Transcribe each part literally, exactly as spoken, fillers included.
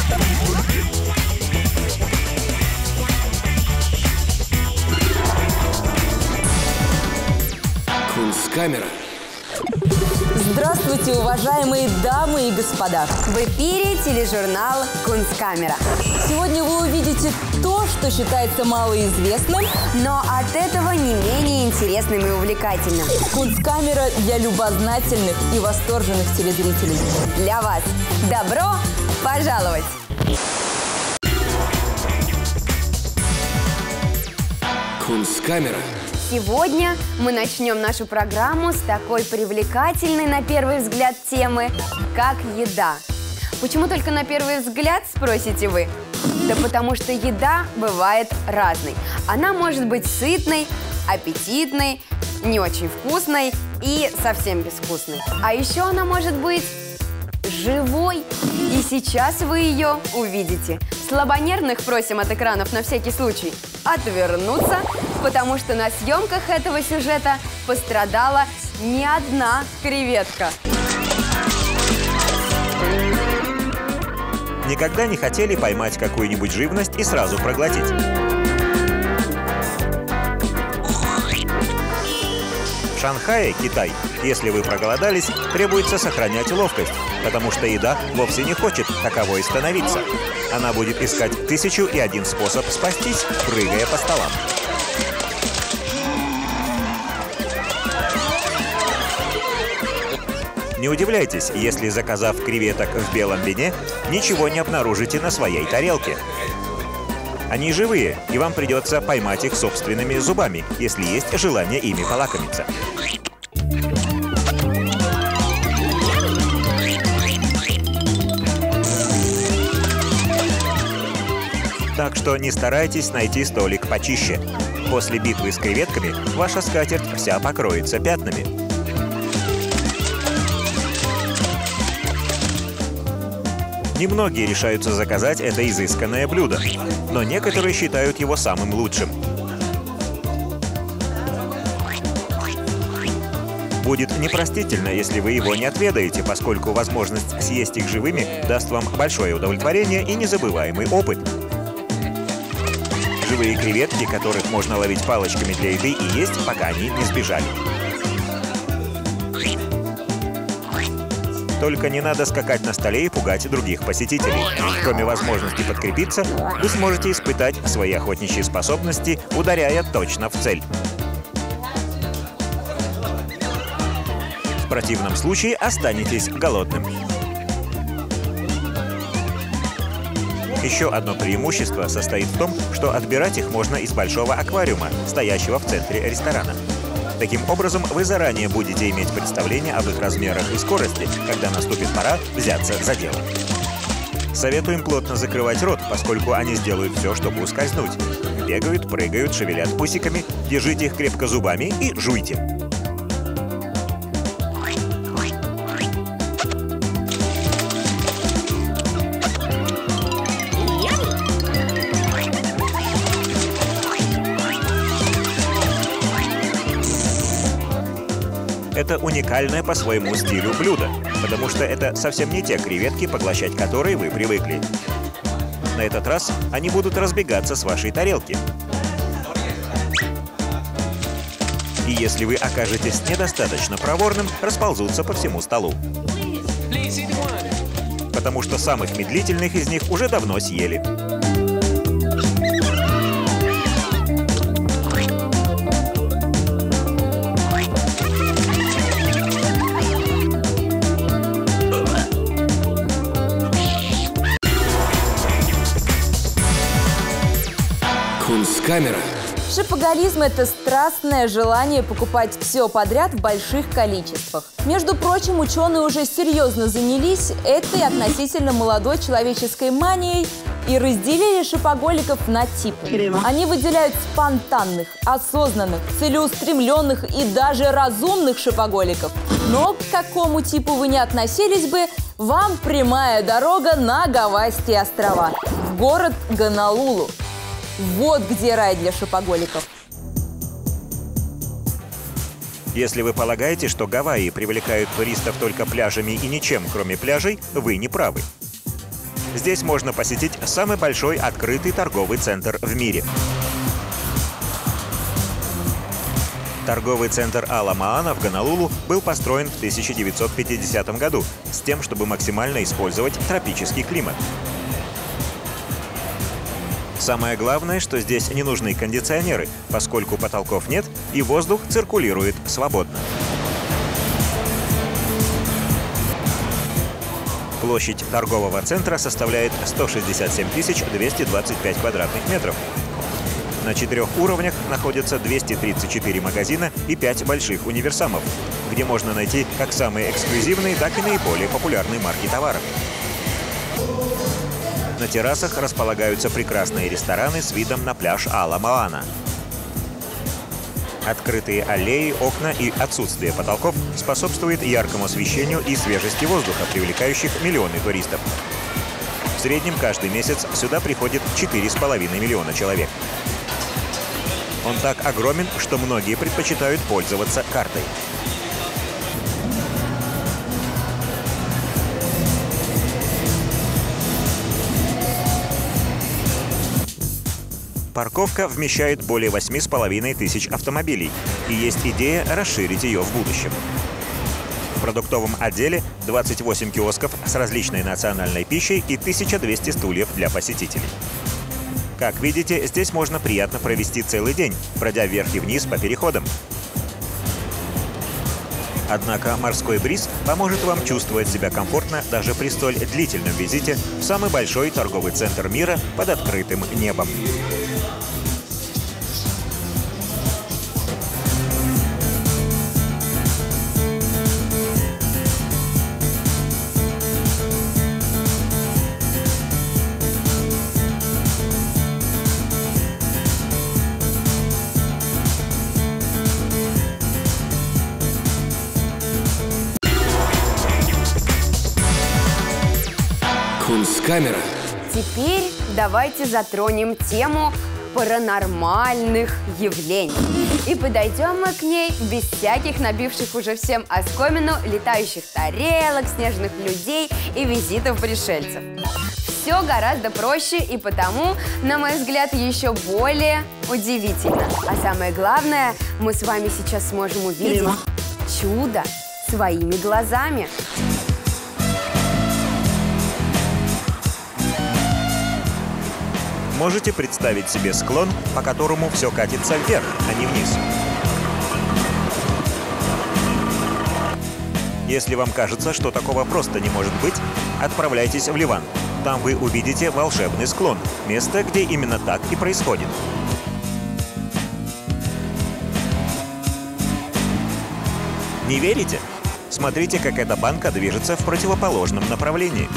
Кунсткамера. Здравствуйте, уважаемые дамы и господа! В эфире тележурнал «Кунсткамера». Сегодня вы увидите то, что считается малоизвестным, но от этого не менее интересным и увлекательным. Кунсткамера для любознательных и восторженных телезрителей. Для вас добро пожаловать! Кунсткамера. Сегодня мы начнем нашу программу с такой привлекательной на первый взгляд темы, как еда. Почему только на первый взгляд, спросите вы? Да потому что еда бывает разной. Она может быть сытной, аппетитной, не очень вкусной и совсем безвкусной. А еще она может быть живой. И сейчас вы ее увидите. Слабонервных просим от экранов на всякий случай отвернуться, потому что на съемках этого сюжета пострадала не одна креветка. Никогда не хотели поймать какую-нибудь живность и сразу проглотить? В Шанхае, Китай, если вы проголодались, требуется сохранять ловкость, потому что еда вовсе не хочет таковой становиться. Она будет искать тысячу и один способ спастись, прыгая по столам. Не удивляйтесь, если, заказав креветок в белом вине, ничего не обнаружите на своей тарелке. Они живые, и вам придется поймать их собственными зубами, если есть желание ими полакомиться. Так что не старайтесь найти столик почище. После битвы с креветками ваша скатерть вся покроется пятнами. Немногие решаются заказать это изысканное блюдо, но некоторые считают его самым лучшим. Будет непростительно, если вы его не отведаете, поскольку возможность съесть их живыми даст вам большое удовлетворение и незабываемый опыт. Живые креветки, которых можно ловить палочками для еды и есть, пока они не сбежали. Только не надо скакать на столе и пугать других посетителей. Кроме возможности подкрепиться, вы сможете испытать свои охотничьи способности, ударяя точно в цель. В противном случае останетесь голодным. Еще одно преимущество состоит в том, что отбирать их можно из большого аквариума, стоящего в центре ресторана. Таким образом, вы заранее будете иметь представление об их размерах и скорости, когда наступит пора взяться за дело. Советуем плотно закрывать рот, поскольку они сделают все, чтобы ускользнуть. Бегают, прыгают, шевелят усиками, держите их крепко зубами и жуйте. Это уникальное по своему стилю блюдо, потому что это совсем не те креветки, поглощать которые вы привыкли. На этот раз они будут разбегаться с вашей тарелки. И если вы окажетесь недостаточно проворным, расползутся по всему столу. Потому что самых медлительных из них уже давно съели. Кунсткамера. Шопоголизм – это страстное желание покупать все подряд в больших количествах. Между прочим, ученые уже серьезно занялись этой относительно молодой человеческой манией и разделили шопоголиков на типы. Они выделяют спонтанных, осознанных, целеустремленных и даже разумных шопоголиков. Но к какому типу вы не относились бы, вам прямая дорога на Гавайские острова, в город Гонолулу. Вот где рай для шопоголиков. Если вы полагаете, что Гавайи привлекают туристов только пляжами и ничем, кроме пляжей, вы не правы. Здесь можно посетить самый большой открытый торговый центр в мире. Торговый центр Ала-Моана в Гонолулу был построен в тысяча девятьсот пятидесятом году с тем, чтобы максимально использовать тропический климат. Самое главное, что здесь не нужны кондиционеры, поскольку потолков нет и воздух циркулирует свободно. Площадь торгового центра составляет сто шестьдесят семь тысяч двести двадцать пять квадратных метров. На четырех уровнях находятся двести тридцать четыре магазина и пять больших универсамов, где можно найти как самые эксклюзивные, так и наиболее популярные марки товаров. На террасах располагаются прекрасные рестораны с видом на пляж Ала-Моана. Открытые аллеи, окна и отсутствие потолков способствует яркому освещению и свежести воздуха, привлекающих миллионы туристов. В среднем каждый месяц сюда приходит четыре с половиной миллиона человек. Он так огромен, что многие предпочитают пользоваться картой. Парковка вмещает более восьми с половиной тысяч автомобилей, и есть идея расширить ее в будущем. В продуктовом отделе двадцать восемь киосков с различной национальной пищей и тысяча двести стульев для посетителей. Как видите, здесь можно приятно провести целый день, пройдя вверх и вниз по переходам. Однако морской бриз поможет вам чувствовать себя комфортно даже при столь длительном визите в самый большой торговый центр мира под открытым небом. Кунсткамера. Теперь давайте затронем тему паранормальных явлений. И подойдем мы к ней без всяких набивших уже всем оскомину летающих тарелок, снежных людей и визитов пришельцев. Все гораздо проще и потому, на мой взгляд, еще более удивительно. А самое главное, мы с вами сейчас сможем увидеть чудо своими глазами. Можете представить себе склон, по которому все катится вверх, а не вниз. Если вам кажется, что такого просто не может быть, отправляйтесь в Ливан. Там вы увидите волшебный склон, место, где именно так и происходит. Не верите? Смотрите, как эта банка движется в противоположном направлении.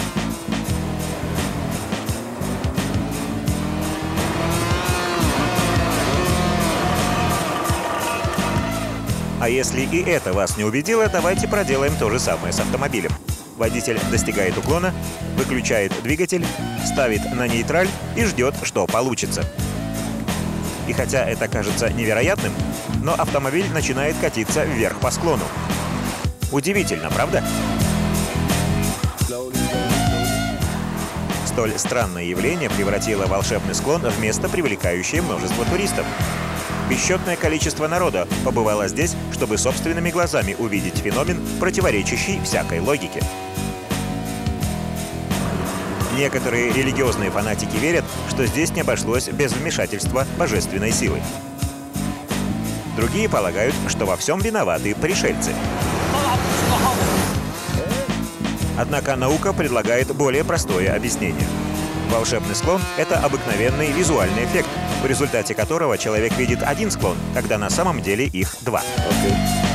А если и это вас не убедило, давайте проделаем то же самое с автомобилем. Водитель достигает уклона, выключает двигатель, ставит на нейтраль и ждет, что получится. И хотя это кажется невероятным, но автомобиль начинает катиться вверх по склону. Удивительно, правда? Столь странное явление превратило волшебный склон в место, привлекающее множество туристов. Бесчетное количество народа побывало здесь, чтобы собственными глазами увидеть феномен, противоречащий всякой логике. Некоторые религиозные фанатики верят, что здесь не обошлось без вмешательства божественной силы. Другие полагают, что во всем виноваты пришельцы. Однако наука предлагает более простое объяснение. Волшебный склон — это обыкновенный визуальный эффект, в результате которого человек видит один склон, когда на самом деле их два. Okay.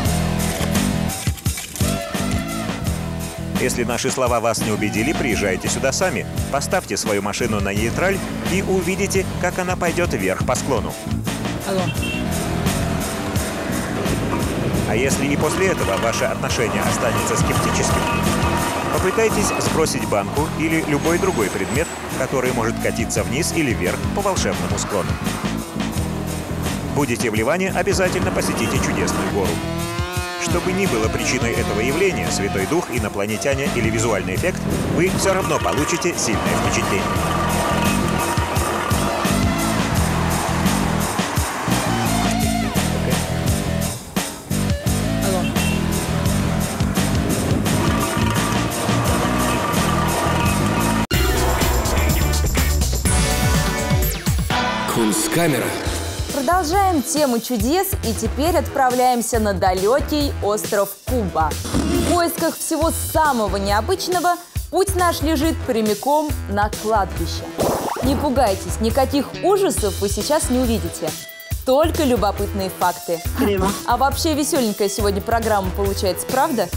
Если наши слова вас не убедили, приезжайте сюда сами, поставьте свою машину на нейтраль и увидите, как она пойдет вверх по склону. Hello. А если и после этого ваше отношение останется скептическим, попытайтесь сбросить банку или любой другой предмет, который может катиться вниз или вверх по волшебному склону. Будете в Ливане, обязательно посетите чудесную гору. Что бы ни было причиной этого явления, Святой Дух, инопланетяне или визуальный эффект, вы все равно получите сильное впечатление. Кунсткамера. Продолжаем тему чудес и теперь отправляемся на далекий остров Куба. В поисках всего самого необычного путь наш лежит прямиком на кладбище. Не пугайтесь, никаких ужасов вы сейчас не увидите. Только любопытные факты. А вообще веселенькая сегодня программа получается, правда?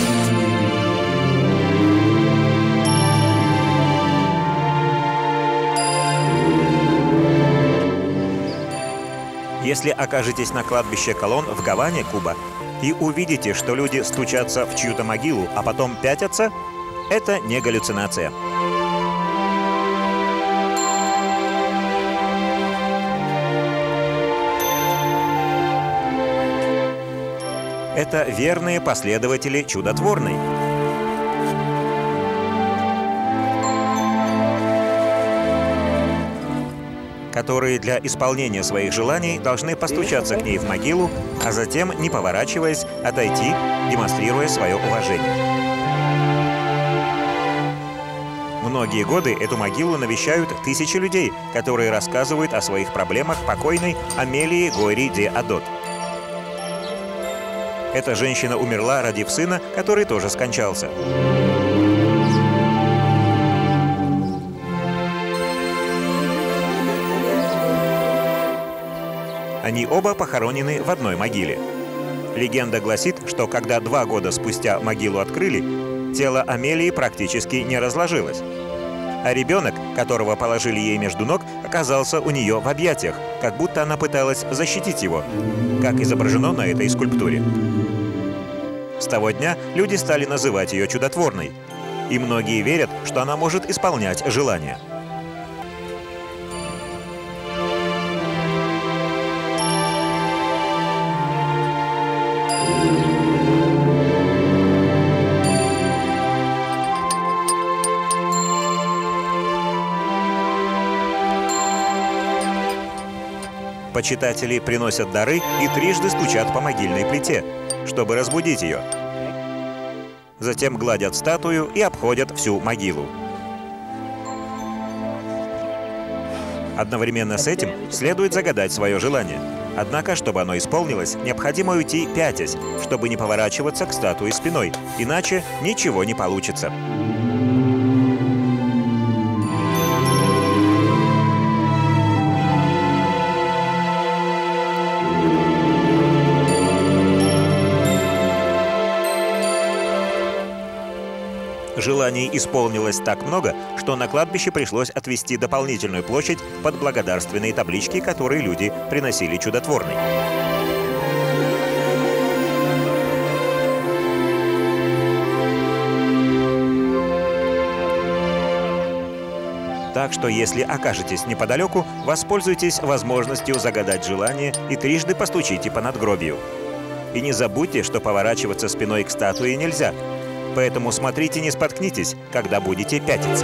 Если окажетесь на кладбище Колон в Гаване, Куба, и увидите, что люди стучатся в чью-то могилу, а потом пятятся, это не галлюцинация. Это верные последователи чудотворной. Которые для исполнения своих желаний должны постучаться к ней в могилу, а затем, не поворачиваясь, отойти, демонстрируя свое уважение. Многие годы эту могилу навещают тысячи людей, которые рассказывают о своих проблемах покойной Амелии Гойри де Адот. Эта женщина умерла, родив сына, который тоже скончался. Они оба похоронены в одной могиле. Легенда гласит, что когда два года спустя могилу открыли, тело Амелии практически не разложилось. А ребенок, которого положили ей между ног, оказался у нее в объятиях, как будто она пыталась защитить его, как изображено на этой скульптуре. С того дня люди стали называть ее чудотворной, и многие верят, что она может исполнять желания. Почитатели приносят дары и трижды стучат по могильной плите, чтобы разбудить ее. Затем гладят статую и обходят всю могилу. Одновременно с этим следует загадать свое желание. Однако, чтобы оно исполнилось, необходимо уйти пятясь, чтобы не поворачиваться к статуе спиной, иначе ничего не получится. Желаний исполнилось так много, что на кладбище пришлось отвести дополнительную площадь под благодарственные таблички, которые люди приносили чудотворной. Так что, если окажетесь неподалеку, воспользуйтесь возможностью загадать желание и трижды постучите по надгробию. И не забудьте, что поворачиваться спиной к статуе нельзя. Поэтому смотрите, не споткнитесь, когда будете пятиться.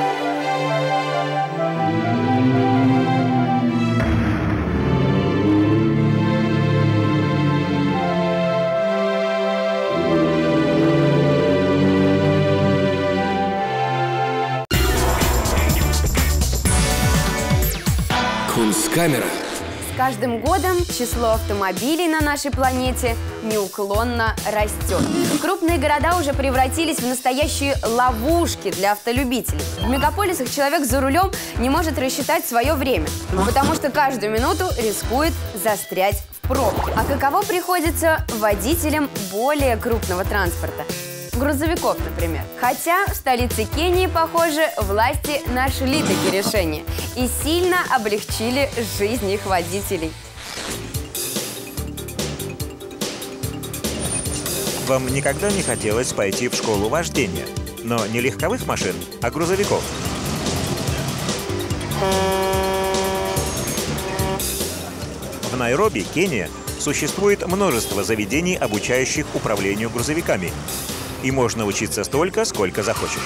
Кунсткамера. С каждым годом число автомобилей на нашей планете неуклонно растет. Крупные города уже превратились в настоящие ловушки для автолюбителей. В мегаполисах человек за рулем не может рассчитать свое время, потому что каждую минуту рискует застрять в пробке. А каково приходится водителям более крупного транспорта? Грузовиков, например. Хотя в столице Кении, похоже, власти нашли такие решения и сильно облегчили жизнь их водителей. Вам никогда не хотелось пойти в школу вождения, но не легковых машин, а грузовиков? В Найроби, Кения, Существует множество заведений, обучающих управлению грузовиками. И можно учиться столько, сколько захочешь.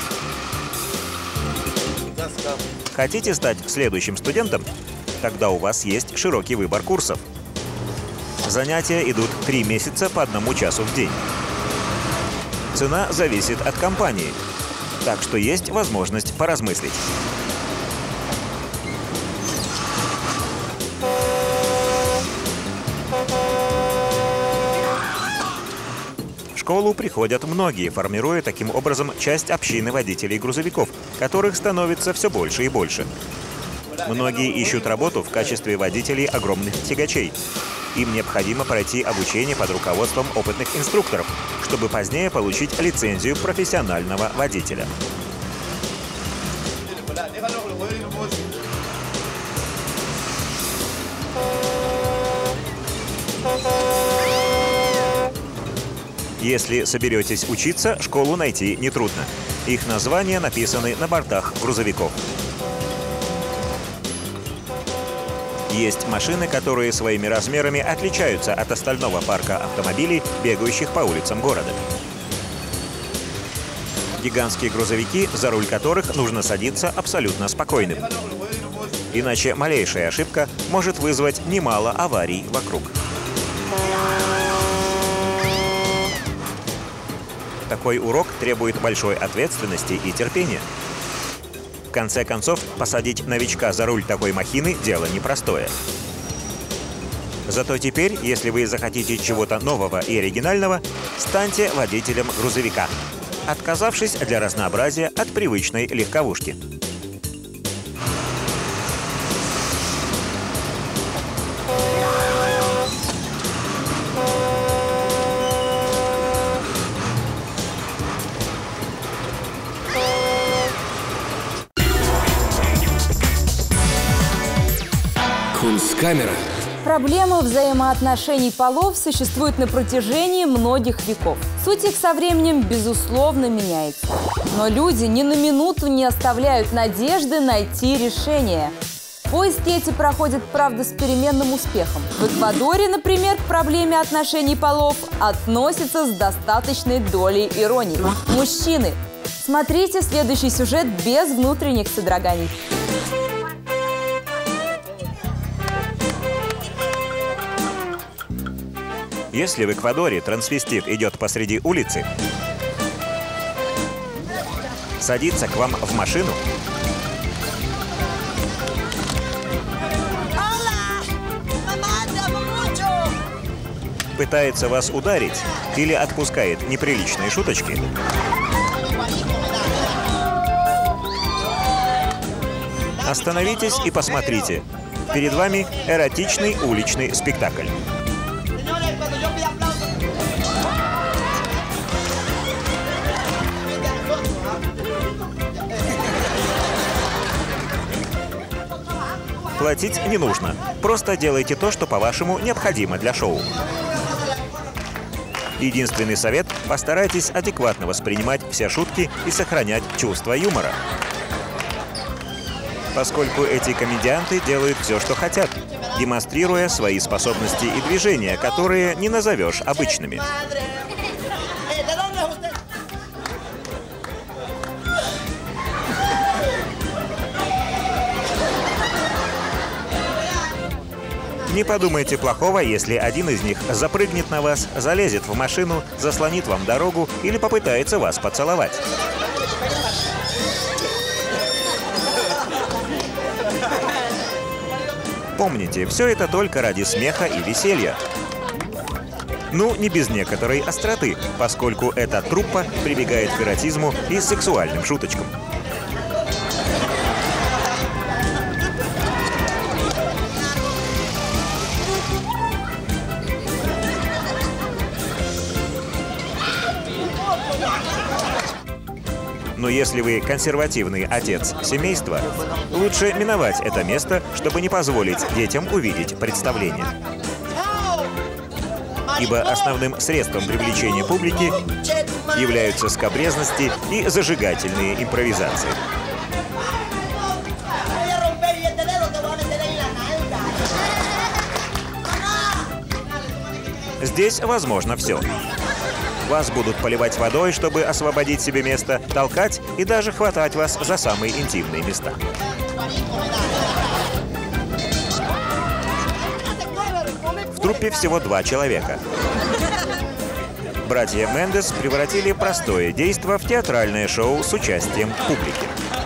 Хотите стать следующим студентом? Тогда у вас есть широкий выбор курсов. Занятия идут три месяца по одному часу в день. Цена зависит от компании, так что есть возможность поразмыслить. В школу приходят многие, формируя таким образом часть общины водителей грузовиков, которых становится все больше и больше. Многие ищут работу в качестве водителей огромных тягачей. Им необходимо пройти обучение под руководством опытных инструкторов, чтобы позднее получить лицензию профессионального водителя. Если соберетесь учиться, школу найти нетрудно. Их названия написаны на бортах грузовиков. Есть машины, которые своими размерами отличаются от остального парка автомобилей, бегающих по улицам города. Гигантские грузовики, за руль которых нужно садиться абсолютно спокойным. Иначе малейшая ошибка может вызвать немало аварий вокруг. Такой урок требует большой ответственности и терпения. В конце концов, посадить новичка за руль такой махины – дело непростое. Зато теперь, если вы захотите чего-то нового и оригинального, станьте водителем грузовика, отказавшись для разнообразия от привычной легковушки. Кунсткамера. Проблема взаимоотношений полов существует на протяжении многих веков. Суть их со временем, безусловно, меняется. Но люди ни на минуту не оставляют надежды найти решение. Поиски эти проходят, правда, с переменным успехом. В Эквадоре, например, к проблеме отношений полов относятся с достаточной долей иронии. Мужчины. Смотрите следующий сюжет без внутренних содроганий. Если в Эквадоре трансвестит идет посреди улицы, садится к вам в машину, пытается вас ударить или отпускает неприличные шуточки, остановитесь и посмотрите. Перед вами эротичный уличный спектакль. Платить не нужно. Просто делайте то, что, по-вашему, необходимо для шоу. Единственный совет – постарайтесь адекватно воспринимать все шутки и сохранять чувство юмора. Поскольку эти комедианты делают все, что хотят, демонстрируя свои способности и движения, которые не назовешь обычными. Не подумайте плохого, если один из них запрыгнет на вас, залезет в машину, заслонит вам дорогу или попытается вас поцеловать. Помните, все это только ради смеха и веселья. Ну, не без некоторой остроты, поскольку эта труппа прибегает к эротизму и сексуальным шуточкам. Но если вы консервативный отец семейства, лучше миновать это место, чтобы не позволить детям увидеть представление. Ибо основным средством привлечения публики являются скабрезности и зажигательные импровизации. Здесь возможно все. Вас будут поливать водой, чтобы освободить себе место, толкать и даже хватать вас за самые интимные места. В труппе всего два человека. Братья Мендес превратили простое действо в театральное шоу с участием публики.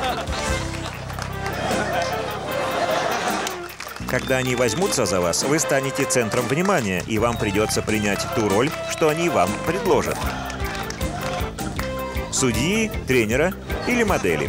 Когда они возьмутся за вас, вы станете центром внимания, и вам придется принять ту роль, что они вам предложат. Судьи, тренера или модели.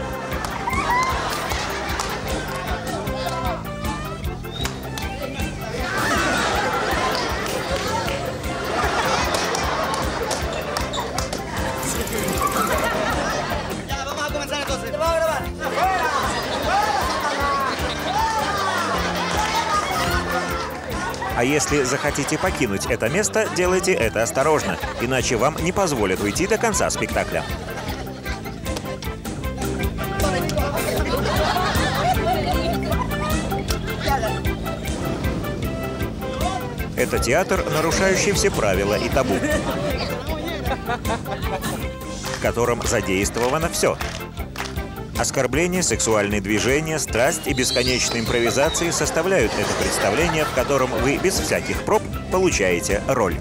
А если захотите покинуть это место, делайте это осторожно, иначе вам не позволят уйти до конца спектакля. Это театр, нарушающий все правила и табу, в котором задействовано все. Оскорбления, сексуальные движения, страсть и бесконечные импровизации составляют это представление, в котором вы без всяких проб получаете роль.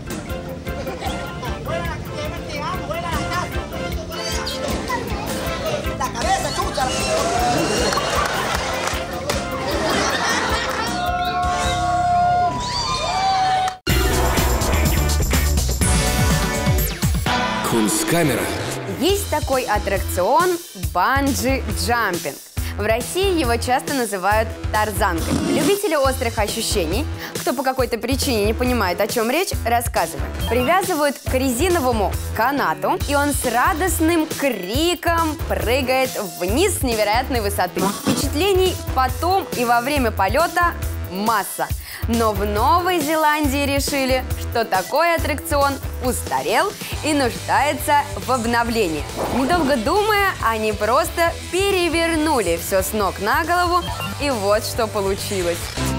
Кунсткамера. Есть такой аттракцион банджи-джампинг. В России его часто называют тарзанкой. Любители острых ощущений, кто по какой-то причине не понимает, о чем речь, рассказывают. Привязывают к резиновому канату, и он с радостным криком прыгает вниз с невероятной высоты. Впечатлений потом и во время полета масса. Но в Новой Зеландии решили, что такой аттракцион устарел и нуждается в обновлении. Недолго думая, они просто перевернули все с ног на голову, и вот что получилось.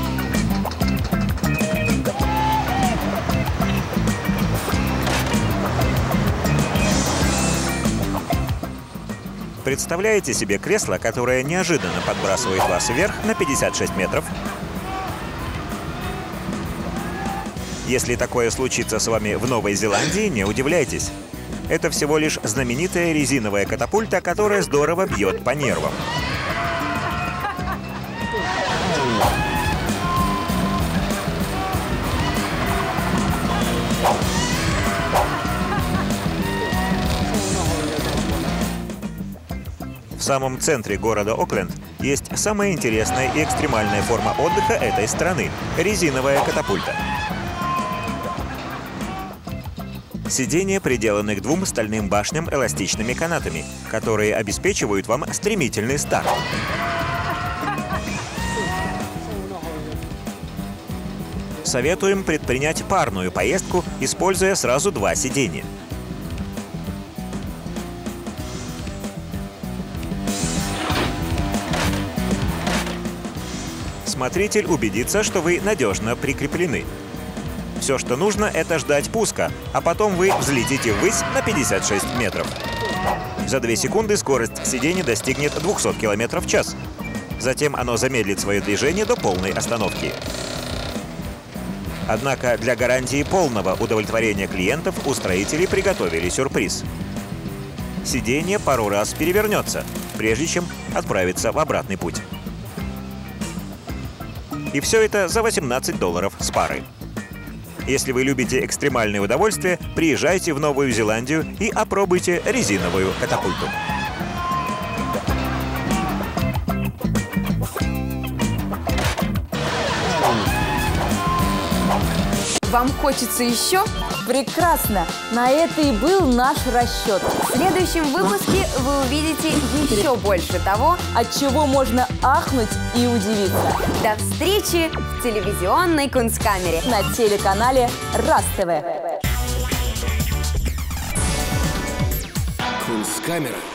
Представляете себе кресло, которое неожиданно подбрасывает вас вверх на пятьдесят шесть метров? Если такое случится с вами в Новой Зеландии, не удивляйтесь. Это всего лишь знаменитая резиновая катапульта, которая здорово бьет по нервам. В самом центре города Окленд есть самая интересная и экстремальная форма отдыха этой страны – резиновая катапульта. Сиденья приделаны к двум стальным башням эластичными канатами, которые обеспечивают вам стремительный старт. Советуем предпринять парную поездку, используя сразу два сиденья. Смотритель убедится, что вы надежно прикреплены. Все, что нужно, это ждать пуска, а потом вы взлетите ввысь на пятьдесят шесть метров. За две секунды скорость сидения достигнет двухсот километров в час. Затем оно замедлит свое движение до полной остановки. Однако для гарантии полного удовлетворения клиентов у строителей приготовили сюрприз. Сиденье пару раз перевернется, прежде чем отправиться в обратный путь. И все это за восемнадцать долларов с пары. Если вы любите экстремальные удовольствия, приезжайте в Новую Зеландию и опробуйте резиновую катапульту. Вам хочется еще? Прекрасно! На это и был наш расчет. В следующем выпуске вы увидите еще больше того, от чего можно ахнуть и удивиться. До встречи в телевизионной Кунсткамере на телеканале РАС-ТВ. Кунсткамера.